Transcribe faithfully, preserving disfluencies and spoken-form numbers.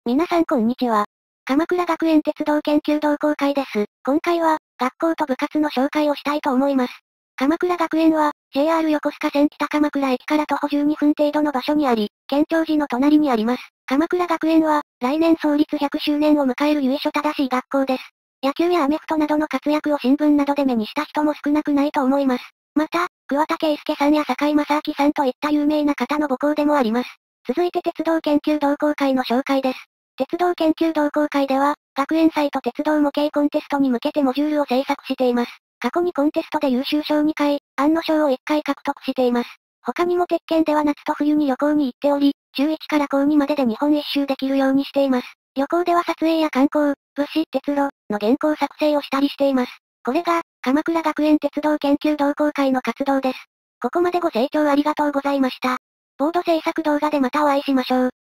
皆さんこんにちは。鎌倉学園鉄道研究同好会です。今回は、学校と部活の紹介をしたいと思います。鎌倉学園は、ジェイアール 横須賀線北鎌倉駅から徒歩じゅうにふん程度の場所にあり、県庁寺の隣にあります。鎌倉学園は、来年創立ひゃくしゅうねんを迎える由緒正しい学校です。野球やアメフトなどの活躍を新聞などで目にした人も少なくないと思います。また、桑田佳祐さんや坂井正明さんといった有名な方の母校でもあります。続いて鉄道研究同好会の紹介です。鉄道研究同好会では、学園祭と鉄道模型コンテストに向けてモジュールを制作しています。過去にコンテストで優秀賞にかい、案の賞をいっかい獲得しています。他にも鉄拳では夏と冬に旅行に行っており、中いちから高にまでで日本一周できるようにしています。旅行では撮影や観光、物資、鉄路の原稿作成をしたりしています。これが、鎌倉学園鉄道研究同好会の活動です。ここまでご清聴ありがとうございました。ボード制作動画でまたお会いしましょう。